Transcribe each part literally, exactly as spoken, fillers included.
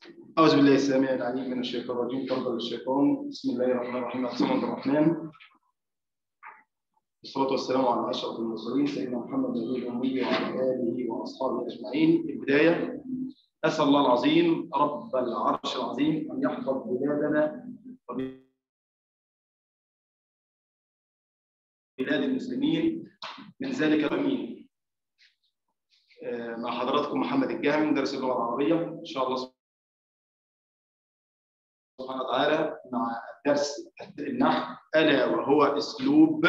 أعوذ بالله السميع العليم من الشيطان الرجيم. تفضل الشيطان. بسم الله الرحمن الرحيم. الحمد الرحمن والصلاة والسلام على أشرف المرسلين سيدنا محمد النبي الأمي وعلى آله وأصحابه أجمعين. في البداية أسأل الله العظيم رب العرش العظيم أن يحفظ بلادنا وبلاد المسلمين من ذلك الأمين. مع حضراتكم محمد الجهمي مدرس اللغة العربية إن شاء الله سبحانه وتعالى مع درس النحو ألا وهو أسلوب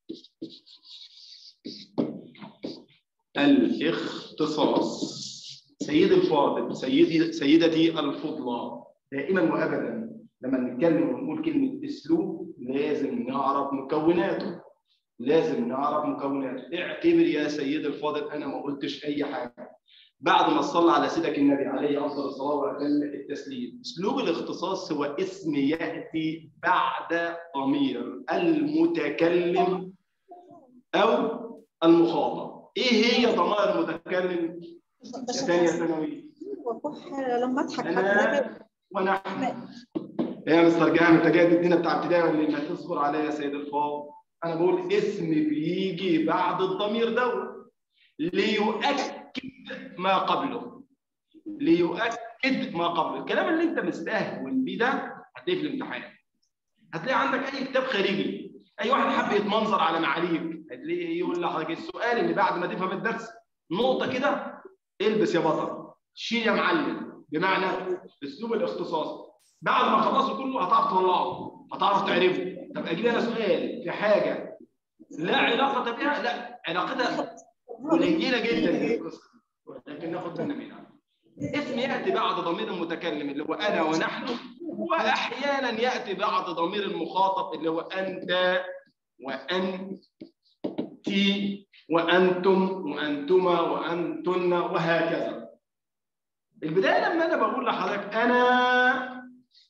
الاختصاص. سيدي الفاضل، سيدي سيدتي الفضلى، دائما وابدا لما نتكلم ونقول كلمه اسلوب لازم نعرف مكوناته، لازم نعرف مكوناته. اعتبر يا سيدي الفاضل انا ما قلتش اي حاجه بعد ما صلى على سيدك النبي عليه افضل الصلاه واتم التسليم. اسلوب الاختصاص هو اسم ياتي بعد ضمير المتكلم او المخاطب. ايه هي ضمائر المتكلم يا ثانيه ثانوي؟ لما اضحك انا ونحن. يا مستر جهان انت جاي تدينا بتاع ابتدائي ولا ما تصبر عليا يا سيد الفاضل؟ انا بقول اسم بيجي بعد الضمير دوت ليؤكد ما قبله، ليؤكد ما قبله. الكلام اللي انت مستهون بيه ده هتلاقيه في الامتحان، هتلاقي عندك اي كتاب خارجي، اي واحد حب يتمنظر على معاليك هتلاقيه يقول لحضرتك السؤال اللي بعد ما تفهم الدرس نقطه كده البس يا بطل، شيل يا معلم. بمعنى اسلوب الاختصاص بعد ما خلصه كله هتعرف تطلعه، هتعرف تعرفه. طب اجيب انا سؤال في حاجه لا علاقه بها، لا علاقتها قليله جدا لكن ناخد بالنا منها. اسم ياتي بعد ضمير المتكلم اللي هو انا ونحن، واحيانا ياتي بعد ضمير المخاطب اللي هو انت وانت وانتم وانتما وانتن وهكذا. البدايه لما انا بقول لحضرتك انا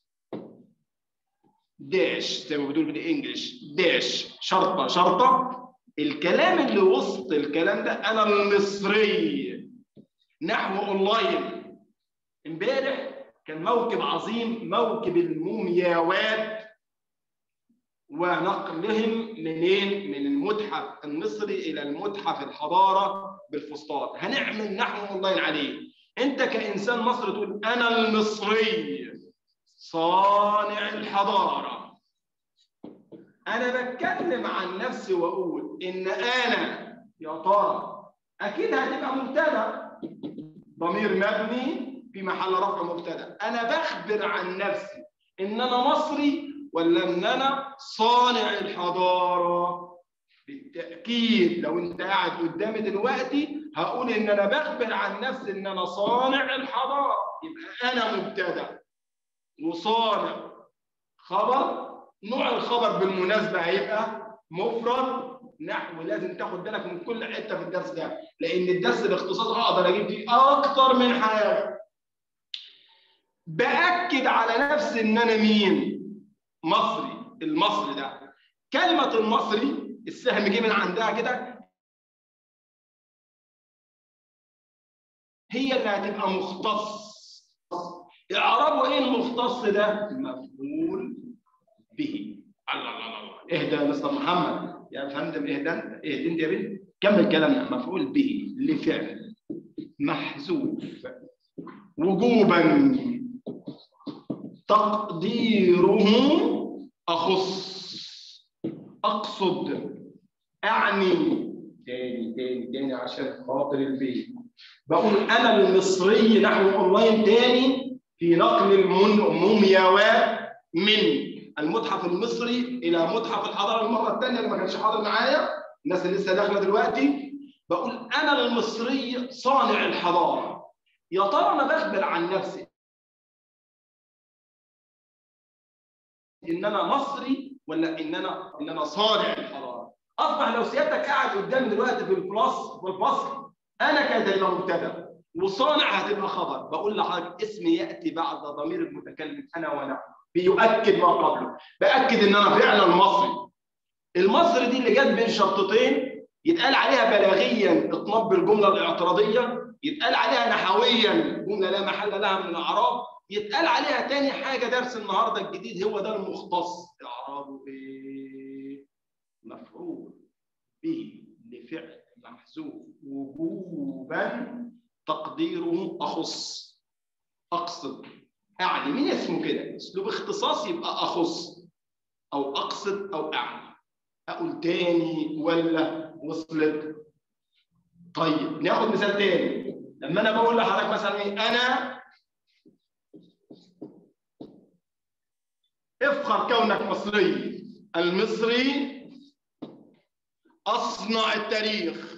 داش زي ما بتقول بالانجلش داش شرطه شرطه، الكلام اللي وسط الكلام ده انا المصري. نحو اونلاين امبارح كان موكب عظيم، موكب المومياوات ونقلهم منين؟ من المتحف المصري الى المتحف الحضاره بالفسطاط. هنعمل نحو اونلاين عليه. انت كانسان مصري تقول انا المصري صانع الحضاره. انا بتكلم عن نفسي واقول ان انا يا ترى اكيد هتبقى مبتدا، ضمير مبني في محل رفع مبتدا. انا بخبر عن نفسي ان انا مصري ولا ان انا صانع الحضاره. بالتاكيد لو انت قاعد قدامي دلوقتي هقول ان انا بخبر عن نفسي ان انا صانع الحضاره، يبقى انا مبتدا وصانع خبر. نوع الخبر بالمناسبه هيبقى مفرد. نحو لازم تاخد بالك من كل حته في الدرس ده، لان الدرس الاختصاص اقدر اجيب فيه اكتر من حاجه. باكد على نفسي ان انا مين؟ مصري. المصري ده كلمه المصري السهم جه من عندها كده، هي اللي هتبقى مختص. اعربوا ايه المختص ده؟ مفعول به. الله الله الله، اهدى يا مستر محمد يا فندم، اهدى انت، اهدى انت يا بنت. كمل كلامنا. مفعول به لفعل محذوف وجوبا تقديره اخص، اقصد، اعني. تاني تاني تاني عشان خاطر البيت بقول انا المصري نحو اونلاين تاني في نقل المومياوات من المتحف المصري الى متحف الحضاره المره الثانيه اللي ما كانش حاضر معايا، الناس اللي لسه داخله دلوقتي. بقول انا المصري صانع الحضاره. يا ترى انا بخبر عن نفسي ان انا مصري ولا ان انا ان انا صانع الحضاره؟ اصبح لو سيادتك قاعد قدامي دلوقتي في الكلاس في الفصل انا كانت هتبقى مبتدا وصانع هتبقى خبر. بقول لحضرتك اسم ياتي بعد ضمير المتكلم انا ونحن بيؤكد ما قبله. باكد ان انا فعلا مصري. المصري دي اللي جت بين شرطتين يتقال عليها بلاغيا اطناب بالجمله الاعتراضيه، يتقال عليها نحويا جمله لا محل لها من الاعراب، يتقال عليها تاني حاجه درس النهارده الجديد هو ده المختص. اعرابه ايه؟ مفعول به لفعل محذوف وجوبا تقديره اخص، اقصد، اعني. مين اسمه كده؟ اسلوب اختصاص يبقى اخص او اقصد او اعني. اقول تاني ولا وصلت؟ طيب ناخد مثال تاني. لما انا بقول لحضرتك مثلا ايه؟ انا افخر كونك مصري، المصري اصنع التاريخ.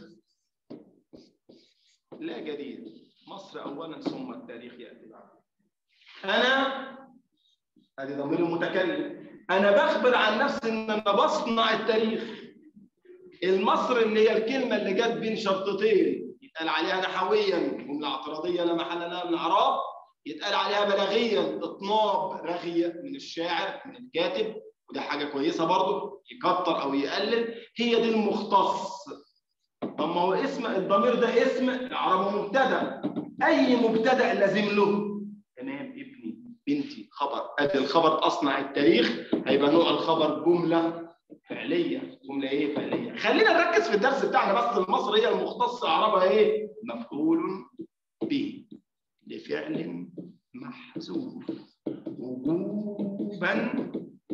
لا جديد، مصر اولا ثم التاريخ ياتي بعد. انا ادي ضمير المتكلم، انا بخبر عن نفسي ان انا بصنع التاريخ. المصر اللي هي الكلمه اللي جت بين شرطتين يتقال عليها نحويا جمله اعتراضيه لا محل لها من الاعراب، يتقال عليها بلاغيا اطناب رغيه من الشاعر من الكاتب، وده حاجه كويسه برضه، يكتر او يقلل. هي دي المختص. طب ما هو اسم الضمير ده اسم اعرابه مبتدا، اي مبتدا لازم له. تمام، ابني بنتي خبر، ادي الخبر اصنع التاريخ، هيبقى نوع الخبر جمله فعليه. جمله ايه؟ فعليه. خلينا نركز في الدرس بتاعنا بس. المصري هي المختص اعرابها ايه؟ مفعول به لفعل محذوف وجوبا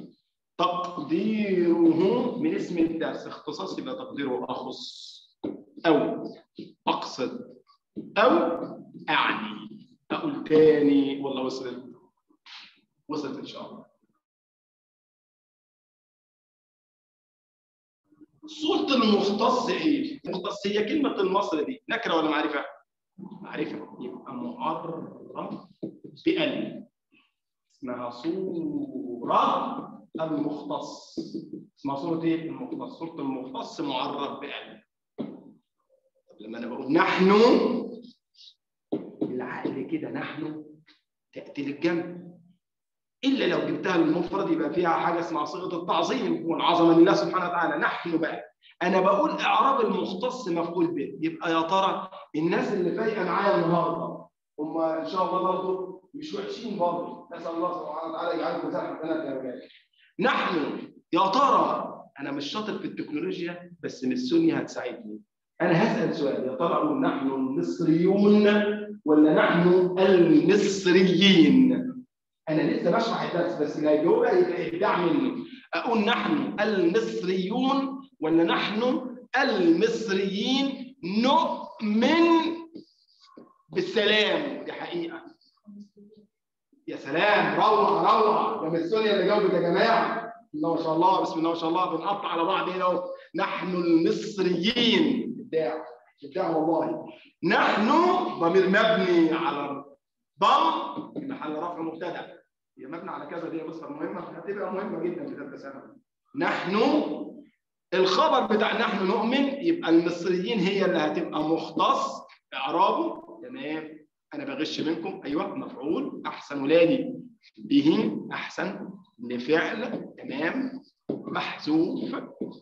تقديره من اسم الدرس. اختصاص يبقى تقديره اخص او اقصد او اعني. اقول تاني والله وصلت؟ وصلت ان شاء الله. صورة المختص ايه؟ المختص هي كلمة المصري دي نكرة ولا معرفة؟ معرفة، يبقى معرف بأل. اسمها صورة المختص. اسمها صورة ايه؟ المختص. صورة المختص معرف بأل. طب لما انا بقول نحن، بالعقل كده نحن تأتي للجمع، إلا لو جبتها للمفرد يبقى فيها حاجة اسمها صيغة التعظيم والعظمة لله سبحانه وتعالى. نحن بقى أنا بقول إعراب المختص مفعول به. يبقى يا ترى الناس اللي فايقة معايا النهارده هم إن شاء الله برضه مش وحشين برضه، نسأل الله سبحانه وتعالى يجعلكم زي حسنات يا رجال. نحن يا ترى أنا مش شاطر في التكنولوجيا بس من السنة هتساعدني. أنا هسأل سؤال، يا ترى أقول نحن المصريون ولا نحن المصريين؟ أنا لسه بشرح الدرس بس اللي هيجاوبها يبقى إبداع مني. أقول نحن المصريون ولا نحن المصريين نؤمن بالسلام؟ دي حقيقة. يا سلام، روعة روعة. ده من السنة اللي جاوبت يا جماعة. بسم الله ما شاء الله، بسم الله ما شاء الله. بنقطع على بعض هنا. نحن المصريين. إبداع إبداع والله. نحن ضمير مبني على ضم في محل رفع مبتدأ. هي مبني على كذا، دي مصدر مهمه هتبقى مهمه جدا في ثالثه ثانوي. نحن الخبر بتاع نحن نؤمن، يبقى المصريين هي اللي هتبقى مختص اعرابه. تمام، انا بغش منكم. ايوه، مفعول احسن ولادي به احسن لفعل. تمام، محذوف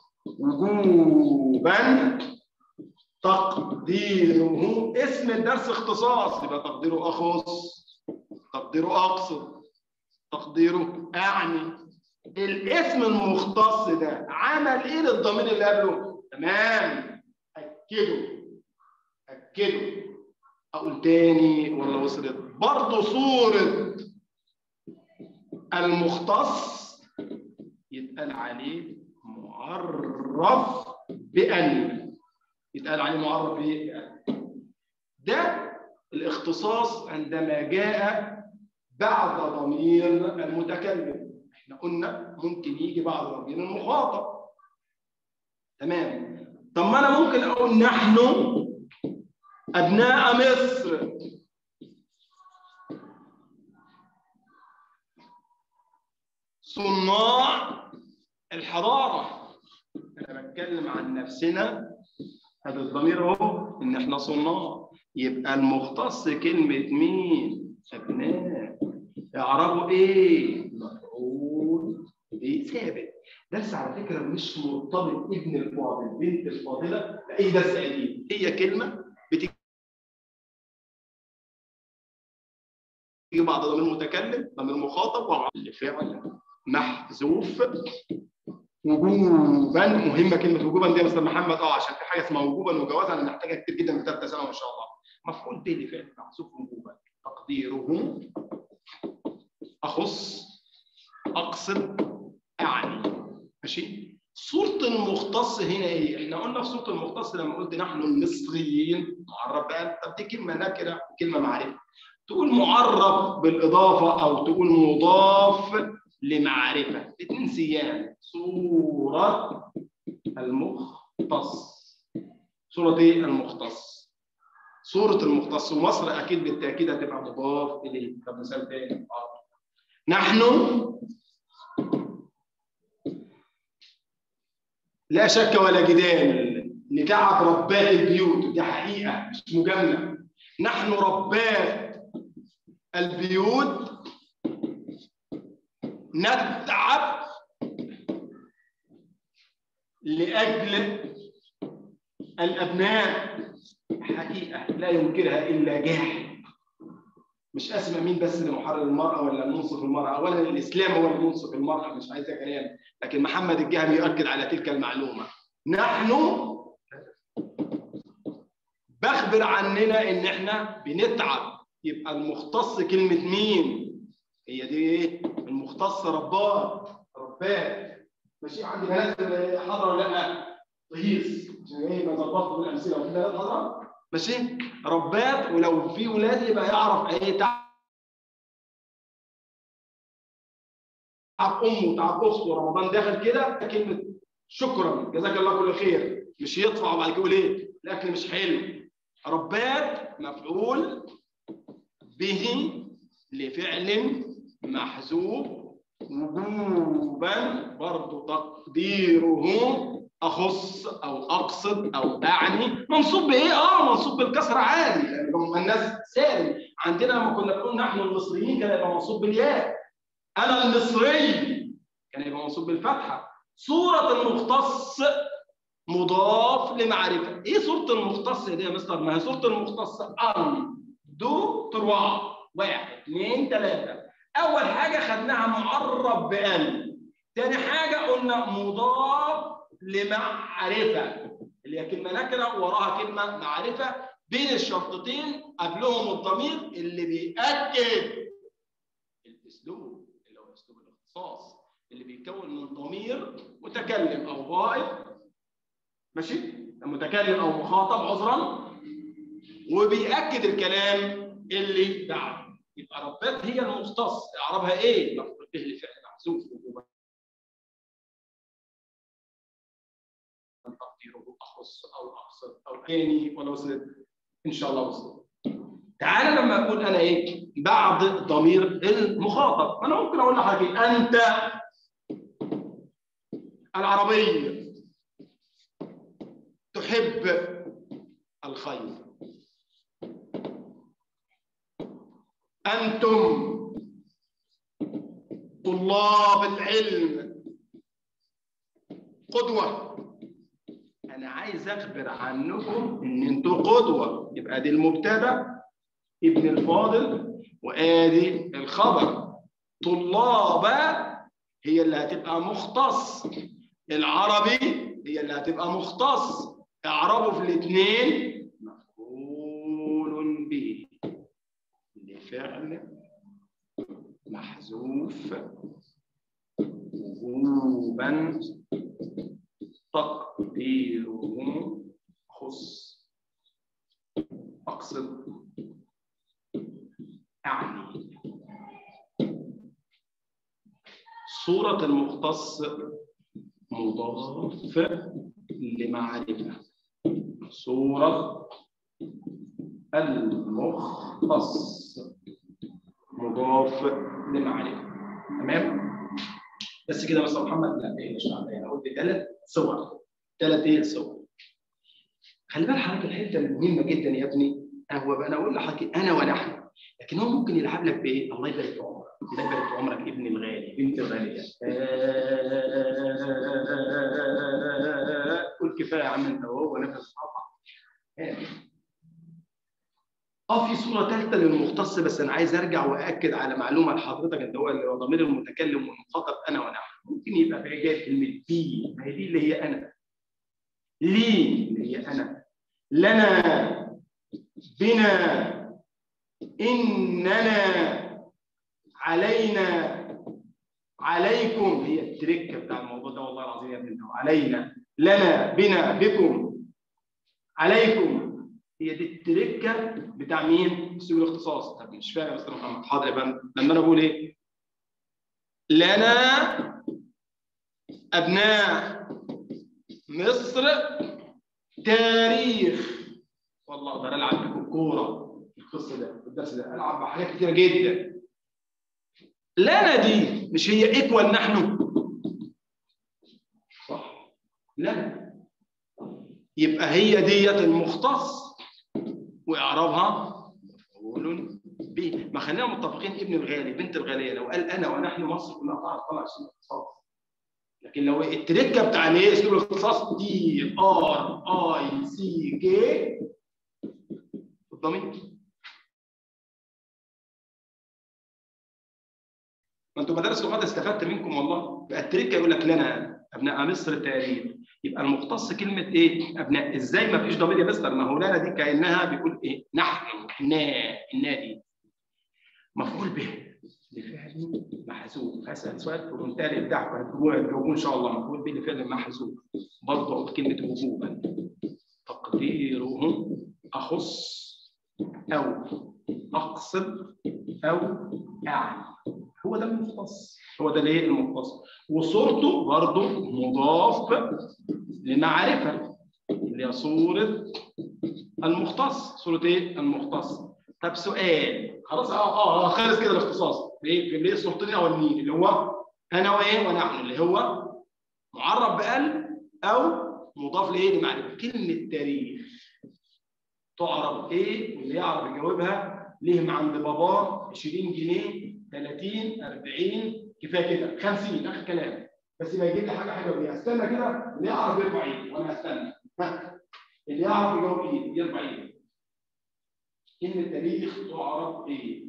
وجوبا تقديره اسم الدرس اختصاص يبقى تقديره اخص، تقديره اقصد، تقديره اعني. الاسم المختص ده عمل ايه للضمير اللي قبله؟ تمام، اكده اكده. اقول تاني ولا وصلت؟ برضه صورة المختص يتقال عليه معرف بأن. يتقال عليه معرف بأن. ده الاختصاص عندما جاء بعد ضمير المتكلم. احنا قلنا ممكن يجي بعد ضمير المخاطب. تمام. طب ما انا ممكن اقول نحن ابناء مصر. صناع الحضاره. انا بتكلم عن نفسنا، هذا الضمير اهو ان احنا صناع. يبقى المختص كلمه مين؟ ابناء. اعرابه ايه؟ مفعول به ثابت. درس على فكره مش مرتبط ابن الفاضل بنت الفاضله باي درس قديم، هي كلمه بتك يجي بعد ضمير متكلم ضمير مخاطب وعلى فعل محذوف وجوبا. مهمه كلمه وجوبا دي يا مستر محمد اه عشان في حاجه اسمها وجوبا وجوازا انا محتاجها كتير جدا في ثالثه ثانوي ان شاء الله. مفعول به لفعل محذوف وجوبا تقديره اخص اقصد اعني. ماشي. صورة المختص هنا ايه؟ احنا قلنا في صورة المختص لما قلت نحن المصريين معرب بقى، طب دي كلمة نكرة وكلمة معرفة. تقول معرب بالإضافة أو تقول مضاف لمعرفة، الاثنين سيان. صورة المختص. صورة ايه؟ المختص. صورة المختص ومصر أكيد بالتأكيد هتبقى مضاف إليه. طب مثال تاني. نحن لا شك ولا جدال نتعب ربات البيوت، دي حقيقة مش مجاملة. نحن ربات البيوت نتعب لأجل الأبناء، حقيقة لا ينكرها إلا جاحد. مش اسمع مين بس اللي محرر المرأة ولا منصف المرأة، أولا الإسلام هو اللي منصف المرأة، مش عايزة كلام، لكن محمد الجهمي يؤكد على تلك المعلومة. نحن بخبر عننا إن إحنا بنتعب، يبقى المختص كلمة مين؟ هي دي إيه؟ المختص ربات، ربات. ماشي. عندي بنات حضرة ولا لا؟ رهيص عشان إيه بظبطه بالأمثلة وفي بنات حضرة؟ ماشي؟ ربات، ولو في ولاد يبقى يعرف إيه تعب امه تعب اخته رمضان داخل كده كلمه شكرا جزاك الله كل خير، مش يطفع وبعد كده يقول ايه الاكل مش حلو. ربات مفعول به لفعل محذوف وجوبا برضه تقديره اخص او اقصد او اعني. منصوب بايه؟ اه منصوب بالكسر عادي لان يعني الناس سالم. عندنا لما كنا بنقول نحن المصريين كان يبقى منصوب بالياء. أنا المصري كان يبقى منصوب بالفتحة. صورة المختص مضاف لمعرفة. إيه صورة المختص دي يا مستر؟ ما هي صورة المختص أن دو تروا واحد اثنين ثلاثة. أول حاجة خدناها معرب بأن. ثاني حاجة قلنا مضاف لمعرفة اللي هي كلمة نكرة وراها كلمة معرفة بين الشرطتين قبلهم الضمير اللي بيأكد الأسلوب اللي هو أسلوب الاختصاص اللي بيتكون من ضمير متكلم أو غائب. ماشي؟ متكلم أو مخاطب عذرا وبيأكد الكلام اللي بعده. يبقى ربات هي المختص. إعرابها إيه؟ مفعول به لفعل محذوف وجوبا تقديره أخص أو أقصد أو ثاني ولا وصلت؟ إن شاء الله وصلت. تعالى لما أقول أنا إيه؟ بعد ضمير المخاطب، أنا ممكن أقول لحضرتك أنت العربي تحب الخير. أنتم طلاب العلم قدوة. أنا عايز أخبر عنكم إن أنتم قدوة. يبقى دي المبتدأ ابن الفاضل وآدي الخبر. طلاب هي اللي هتبقى مختص، العربي هي اللي هتبقى مختص. اعربوا في الاثنين مفعول به لفعل محذوف وجوبا تقديره خص اقصد اعني. صورة المختص مضاف لمعرفة. صورة المختص مضاف لمعرفة. تمام؟ بس كده بس محمد لا ايه مش عارف انا قلت ثلاث صور. ثلاث ايه صور. خلي بالك حضرتك الحته المهمه جدا يا ابني هو انا اقول لحضرتك انا ونحن، لكن هو ممكن يلعب لك بايه؟ الله يبارك في عمرك، الله يبارك في عمرك ابني الغالي بنتي الغاليه. قول كفايه يا عم انت وهو نفس قطع. اه في صوره ثالثه للمختص، بس انا عايز ارجع واكد على معلومه لحضرتك، انت هو اللي هو ضمير المتكلم والمخاطب انا ونحن. ممكن يبقى في جايه كلمه بي، ما هي دي اللي هي انا. لي اللي هي انا. لنا، بنا، اننا، علينا، عليكم. هي التركه بتاع الموضوع ده والله العظيم يا ابني. علينا، لنا، بنا، بكم، عليكم. هي دي التركه بتاع مين؟ اسلوب الاختصاص. طب مش فاهم يا مستر محمد. حاضر يا فندم. لما انا بقول ايه؟ لنا ابناء مصر تاريخ. والله اقدر العب بكم كوره في القصه ده، في الدرس ده العب بحاجات كتيره جدا. لنا دي مش هي ايكوال نحن؟ صح؟ لنا يبقى هي ديت المختص واعرابها مفعول به. ما خلينا متفقين ابن الغالي بنت الغاليه لو قال انا ونحن مصر كلها تعرف طلع اسم الاختصاص. لكن لو التركه بتاع الايه اسلوب الاختصاص دي ار اي سي كي الضمير. ما انتوا مدارس لغات استفدت منكم والله. بقى التركه يقول لك لنا ابناء مصر تاريخ. يبقى المختص كلمه ايه؟ ابناء. ازاي ما فيش ضمير يا مستر؟ ما هو لنا دي كانها بيقول ايه؟ نحن، احنا، النادي. مفعول به لفعل محذوف. هسال سؤال في منتهى الابداع وهتجاوبوه ان شاء الله. مفعول به لفعل محذوف. برضه اقول كلمه وجوبا تقديره اخص او اقصد او اعني. هو ده المختص. هو ده الايه؟ المختص. وصورته برضه مضاف لمعرفه اللي هي صوره المختص. صوره ايه؟ المختص. طب سؤال خلاص. اه اه خلص كده الاختصاص. ايه اللي هي الصورتين الاولانيين اللي هو انا وايه ونحن، اللي هو معرب بقلب او مضاف لايه؟ لمعرفه. كلمه تاريخ تعرب ايه؟ واللي يعرف يجاوبها ليهم عند باباه عشرين جنيه، ثلاثين، أربعين، كفايه كده، خمسين اخر كلام. بس ما يجيب لي حاجه حاجه بيها. استنى كده اللي يعرف يرفع ايده وانا هستنى. ها اللي يعرف يجاوب ايه؟ يرفع ايده. كلمه تاريخ تعرف ايه؟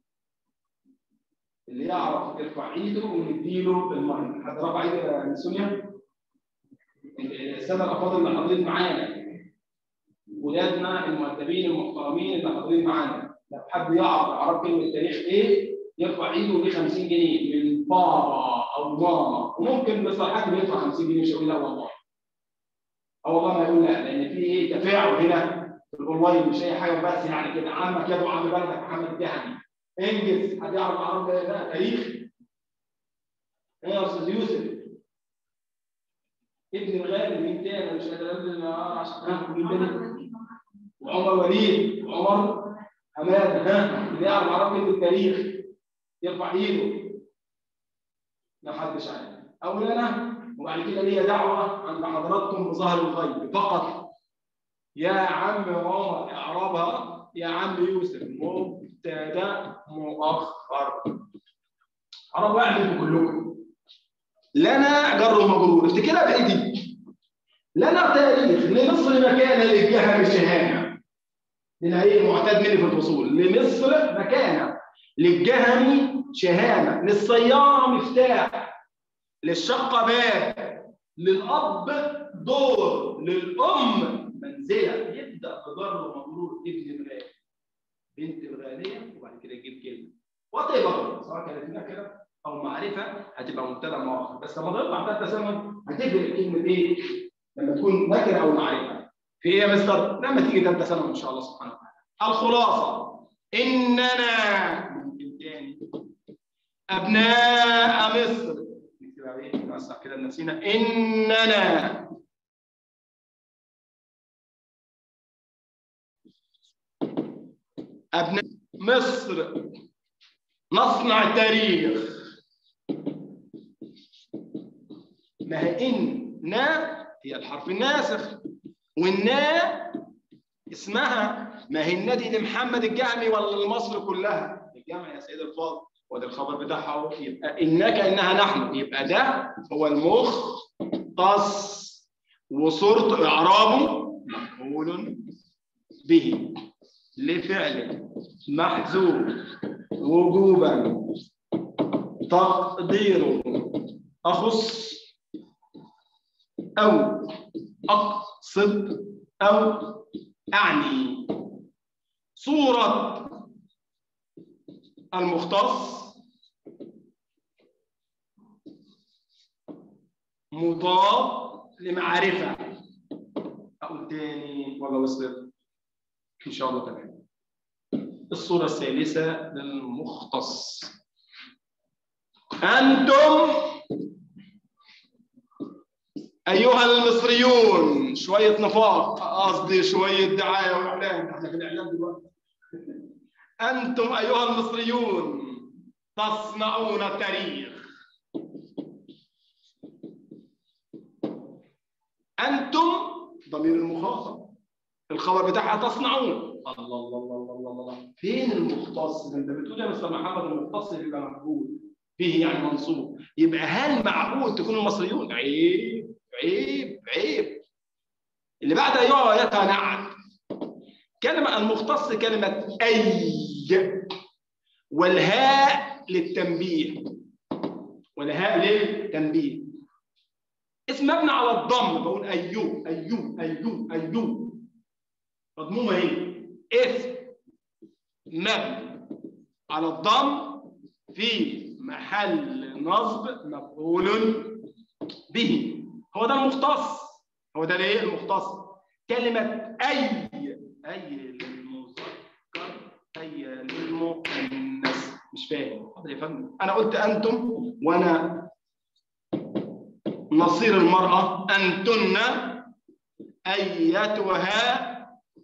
اللي يعرف يرفع ايده ونديله المايك. حد رفع ايده يا سونيا؟ الساده الافاضل اللي حاضرين معانا، ولادنا المؤدبين المحترمين اللي حاضرين معانا، لو حد يعرف اعراب كلمه تاريخ ايه يرفع ايده وليه خمسين جنيه من بابا او ماما. وممكن بصراحه يدفع خمسين جنيه مش هيقول لا والله. او والله ما يقول لا، لان في ايه؟ تفاعل هنا في الاونلاين مش اي حاجه بس يعني كده. عمك يدعو عم بلدك محمد الدهني انجز. حد يعرف اعراب ده تاريخ؟ ايه يا استاذ يوسف؟ ابن الغالي مين تاني؟ مش قادر عشان مين تاني؟ وعمر وليد وعمر حماد. ها اللي يعرف اعراب كلمه التاريخ يرفع ايده. ما حدش عارف. اول انا وبعد كده ليا دعوه عند حضراتكم بظهر الغيب فقط. يا عم عمر اعرابها. يا عم يوسف مبتدا مؤخر. اعربوا اعمل كلكم. لنا جر ومجرور. افتكرها بايدي. لنا تاريخ لمصر مكانه للجهه بالشهامه. هنا ايه معتاد مني في الفصول. لمصر مكانه، للجهني شهامه، للسياره مفتاح، للشقه باب، للاب دور، للام منزله. يبدا بجر ومجرور ابن الغالي بنت الغاليه وبعد كده يجيب كلمه وات سواء كانت نكره او معرفه هتبقى مبتدا مؤخر. بس لما تطلع ثالثه ثانوي هتفرق كلمه ايه؟ لما تكون نكره او معرفه. في ايه يا مستر؟ لما تيجي ثالثه ثانوي ان شاء الله سبحانه وتعالى. الخلاصه اننا ممكن تاني ابناء مصر. نكتبها ايه؟ نوسع كده لنفسينا. اننا ابناء مصر نصنع التاريخ. ما هي ان نا هي الحرف الناسخ، والنا اسمها. ما هي النا دي لمحمد الجهمي ولا لمصر كلها؟ الجامع يا سيد الفاضل. وده الخبر بتاعها اهو. يبقى إنا كأنها نحن. يبقى ده هو المختص وصورته إعرابه مفعول به. لفعل محذوف وجوبا تقديره أخص أو أقصد أو أعني. صورة المختص مضاف لمعرفة. أقول تاني ولا وصلت؟ إن شاء الله تمام. الصورة الثالثة للمختص. أنتم أيها المصريون، شوية نفاق، قصدي شوية دعاية وإعلان، إحنا في الإعلان دلوقتي. أنتم أيها المصريون تصنعون التاريخ. أنتم ضمير المخاطب، الخبر بتاعها تصنعون. الله الله الله الله الله، فين المختص؟ أنت بتقول يا مستر محمد المختص يبقى مفعول به يعني منصوب، يبقى هل معقول تكون المصريون؟ عيب عيب عيب. اللي بعد أيها آياتها نعت. كلمة المختص كلمة أي، والهاء للتنبيه، والهاء للتنبيه. اسم مبني على الضم، بقول أيو أيو أيو أيو، مضمومة اهي. اسم مبني على الضم في محل نصب مفعول به. هو ده المختص، هو ده الايه المختص. كلمة أي، أي للمذكر أي للمؤنث. مش فاهم حاضر يا فندم. أنا قلت أنتم وأنا نصير المرأة أنتن أيتها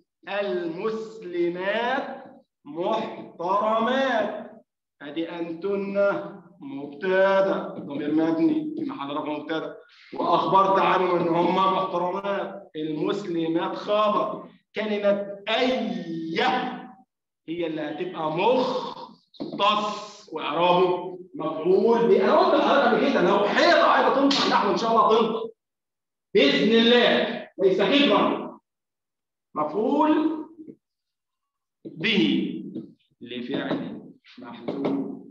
المسلمات محترمات. ادي انتن مبتدا ضمير مبني في محل رفع مبتدا، واخبرت عنهم ان هم محترمات. المسلمات خبر. كلمه اي هي اللي هتبقى مختص واعرابه مفعول به. انا قلت لحضرتك قبل كده لو حيطه عايزه تنطق نحو ان شاء الله تنطق باذن الله، ليس خبرا. مفعول به لفعل محذوف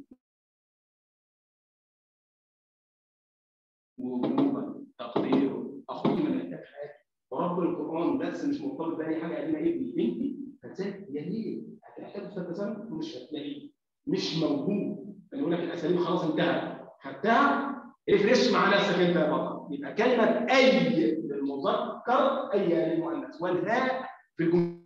وجوبا تقديره. اخوي ما محتاج حاجه، ورب القران بس مش مرتبط باي حاجه. قال لنا ابني بنتي هتسافر يا ليه؟ هتحتاج في التسامح مش هتلاقيه، مش موجود. يقول لك الاساليب خلاص انتهت، خدتها افرش مع نفسك انت يا بطل. يبقى كلمه اي للمذكر اي للمؤنث، والهاء في الجمله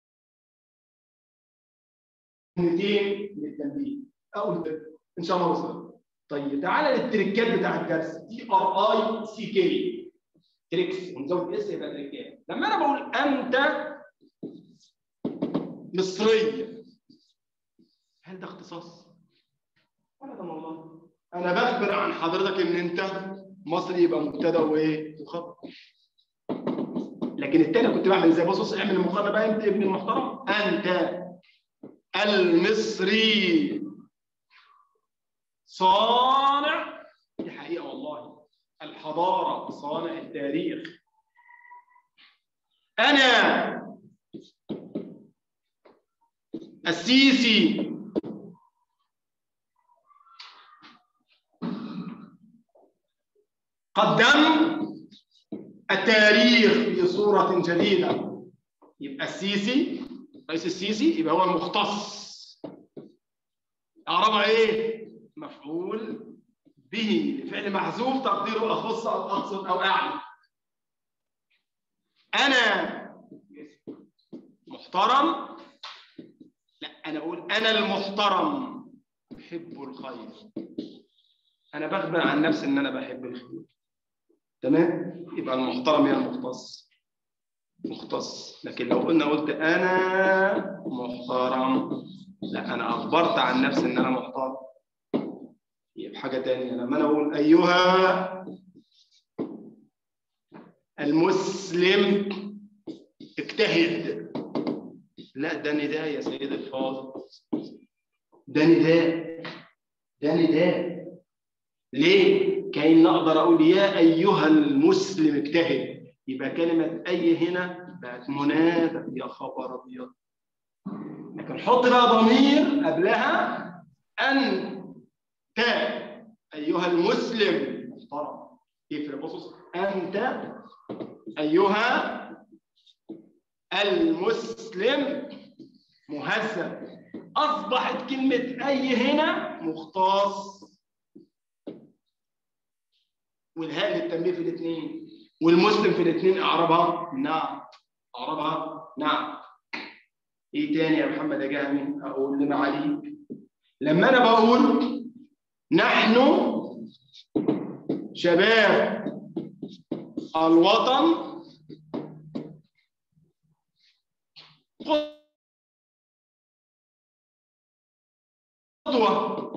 جملتين للتنبيه. اقول ان شاء الله وصلت. طيب تعالى للتريكات بتاع الدرس. تي ار اي سي كي، تريكس، ونزود اس يبقى تريكات. لما انا بقول انت مصري، هل ده اختصاص؟ ابدا والله. انا بخبر عن حضرتك ان انت مصري، يبقى مبتدا وايه وخبر. لكن الثاني كنت بعمل ازاي؟ بص اعمل المقارنه بقى. انت ابن المحترم، انت المصري صانع، دي حقيقة والله، الحضارة، صانع التاريخ. أنا السيسي قدم التاريخ في صورة جديدة. يبقى السيسي، رئيس السيسي، يبقى هو المختص. أعربها إيه؟ مفعول به لفعل محذوف تقديره أخص أو أقصد أو أعني. أنا محترم، لا أنا أقول أنا المحترم أحب الخير. أنا بخبر عن نفسي إن أنا بحب الخير. تمام؟ يبقى المحترم هي المختص، مختص. لكن لو قلنا قلت أنا محترم، لا أنا أخبرت عن نفسي إن أنا محترم. يبقى حاجة تانية. لما أنا أقول أيها المسلم اجتهد، لا ده نداء يا سيد الفاضل، ده نداء، ده نداء. ليه؟ كأن أقدر أقول يا أيها المسلم اجتهد. يبقى كلمة أي هنا بقت منادى. يا خبر أبيض، لكن حط بقى ضمير قبلها أنت أيها المسلم محترم. يفرق. بص أنت أيها المسلم مهذب. أصبحت كلمة أي هنا مختص، والهاء للتنبيه في الاثنين، والمسلم في الاثنين. أعربها نعم. أعربها نعم. إيه تاني يا محمد يا جهمي؟ أقول لنا عليك. لما أنا بقول نحن شباب الوطن قدوة.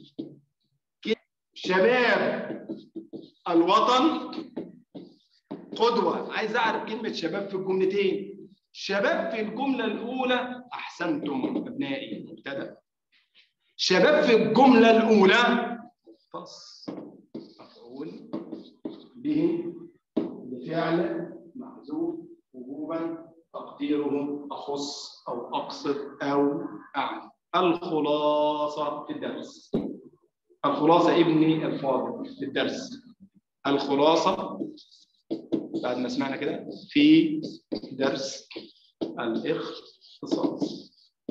شباب الوطن قدوة. عايز أعرف كلمة شباب في الجملتين. شباب في الجملة الأولى أحسنتم أبنائي مبتدأ. شباب في الجملة الأولى مختص مفعول به بفعل محذوف وجوبا تقديره أخص أو أقصد أو أعلم. الخلاصة في الدرس. الخلاصة ابني الفاضل في الدرس. الخلاصة بعد ما سمعنا كده في درس الاختصاص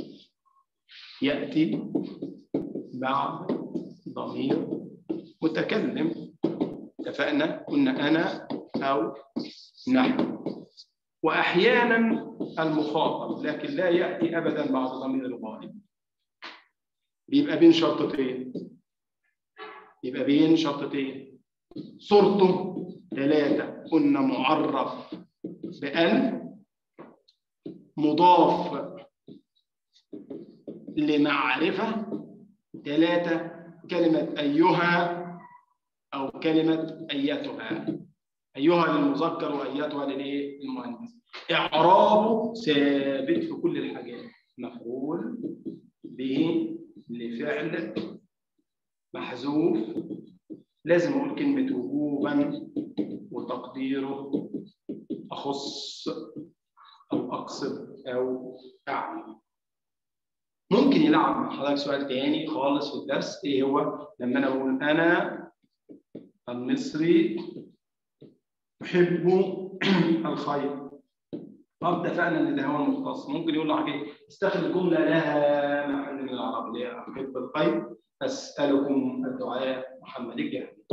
يأتي بعد ضمير متكلم. اتفقنا قلنا أنا أو نحن. وأحيانا المخاطب، لكن لا يأتي أبدا بعد ضمير الغائب. بيبقى بين شرطتين. يبقى بين شرطتين. صورته ثلاثة. قلنا معرف بأن، مضاف لمعرفة. ثلاثة كلمة أيها أو كلمة أيتها. أيها للمذكر وأيتها للمؤنث. إعرابه ثابت في كل الحاجات. مفعول به لفعل محذوف. لازم أقول كلمة وجوبا وتقديره أخص أو أقصد أو أعلم. ممكن يلعب مع حضرتك سؤال تاني خالص في الدرس. إيه هو؟ لما أنا بقول أنا المصري أحب الخير. طب اتفقنا إن ده هو المختص. ممكن يقول لك إيه؟ استخدم جملة لها محل من الإعراب اللي هي أحب الخير أسألكم الدعاء محمد الجهمي.